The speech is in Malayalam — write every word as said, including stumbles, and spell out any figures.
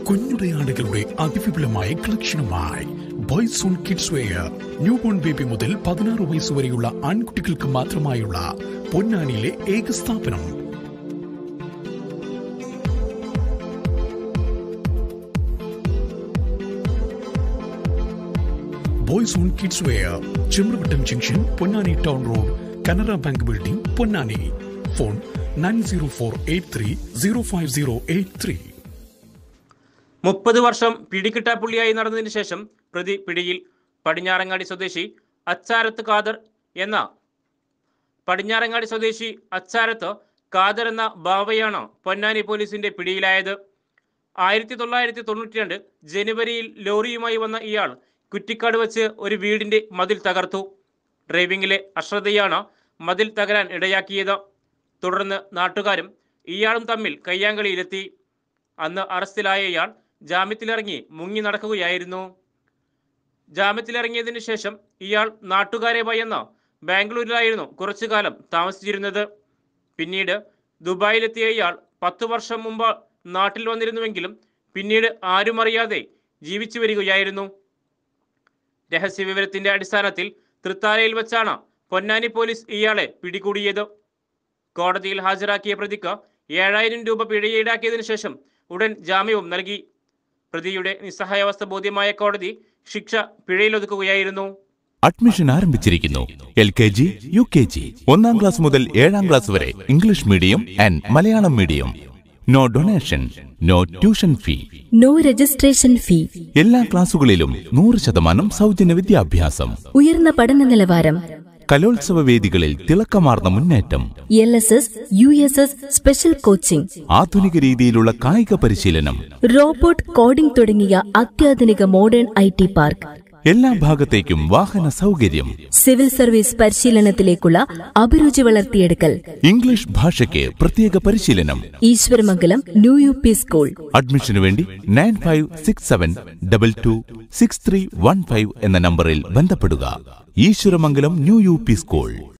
കുഞ്ഞുടയാടുകളുടെ അതിവിപുലമായ കളക്ഷനുമായി boys on kids wear. New born baby മുതൽ പതിനാറ് വയസ്സ് വരെയുള്ള ആൺകുട്ടികൾക്ക് മാത്രമായുള്ള പൊന്നാനിയിലെ ഏക സ്ഥാപനം. Boys on kids wear, Chemravattam junction, Ponnani town road, Canara bank building, Ponnani. Phone nine zero four eight three zero five zero eight three. മുപ്പത് വർഷം പിടികിട്ടാപ്പുള്ളിയായി നടന്നതിന് ശേഷം പ്രതി പിടിയിൽ. പടിഞ്ഞാറങ്ങാടി സ്വദേശി അച്ചാരത്ത് ഖാദർ എന്ന പടിഞ്ഞാറങ്ങാടി സ്വദേശി അച്ചാരത്ത് ഖാദർ എന്ന ബാവയാണ് പൊന്നാനി പോലീസിന്റെ പിടിയിലായത്. ആയിരത്തി തൊള്ളായിരത്തി തൊണ്ണൂറ്റി രണ്ട് ജനുവരിയിൽ ലോറിയുമായി വന്ന ഇയാൾ കുറ്റിക്കാട് വെച്ച് ഒരു വീടിന്റെ മതിൽ തകർത്തു. ഡ്രൈവിംഗിലെ അശ്രദ്ധയാണ് മതിൽ തകരാൻ ഇടയാക്കിയത്. തുടർന്ന് നാട്ടുകാരും ഇയാളും തമ്മിൽ കയ്യാങ്കളിയിലെത്തി. അന്ന് അറസ്റ്റിലായ ഇയാൾ ജാമ്യത്തിലിറങ്ങി മുങ്ങി നടക്കുകയായിരുന്നു. ജാമ്യത്തിലിറങ്ങിയതിനു ശേഷം ഇയാൾ നാട്ടുകാരെ ഭയന്ന് ബാംഗ്ലൂരിലായിരുന്നു കുറച്ചു കാലം താമസിച്ചിരുന്നത്. പിന്നീട് ദുബായിലെത്തിയ ഇയാൾ പത്തു വർഷം മുമ്പ് നാട്ടിൽ വന്നിരുന്നുവെങ്കിലും പിന്നീട് ആരും അറിയാതെ ജീവിച്ചു വരികയായിരുന്നു. രഹസ്യവിവരത്തിന്റെ അടിസ്ഥാനത്തിൽ തൃത്താലയിൽ വെച്ചാണ് പൊന്നാനി പോലീസ് ഇയാളെ പിടികൂടിയത്. കോടതിയിൽ ഹാജരാക്കിയ പ്രതിക്ക് ഏഴായിരം രൂപ പിഴ ഈടാക്കിയതിനു ശേഷം ഉടൻ ജാമ്യവും നൽകി. പ്രതിയുടെ നിസ്സഹായാവസ്ഥ ബോധ്യമായ കോടതി ശിക്ഷ പിഴയിലൊതുക്കുകയായിരുന്നു. അഡ്മിഷൻ ആരംഭിച്ചിരിക്കുന്നു. L K G, U K G, ഒന്നാം ക്ലാസ് മുതൽ ഏഴാം ക്ലാസ് വരെ English medium and Malayalam medium. No donation, no tuition fee, no registration fee. എല്ലാ ക്ലാസുകളിലും നൂറ് ശതമാനം സൗജന്യ വിദ്യാഭ്യാസം. ഉയർന്ന പഠന നിലവാരം. കലോത്സവ വേദികളിൽ തിളക്കമാർന്ന മുന്നേറ്റം. L S S, U S S special coaching. ആധുനിക രീതിയിലുള്ള കായിക പരിശീലനം. റോബോട്ട് കോഡിംഗ് തുടങ്ങിയ അത്യാധുനിക മോഡേൺ ഐ ടി പാർക്ക്. എല്ലാ ഭാഗത്തേക്കും വാഹന സൗകര്യം. സിവിൽ സർവീസ് പരിശീലനത്തിലേക്കുള്ള അഭിരുചി വളർത്തിയെടുക്കൽ. ഇംഗ്ലീഷ് ഭാഷയ്ക്ക് പ്രത്യേക പരിശീലനം. Eswaramangalam new U P school. അഡ്മിഷനു വേണ്ടി nine five six seven double two six three one five എന്ന നമ്പറിൽ ബന്ധപ്പെടുക. Eswaramangalam new U P school.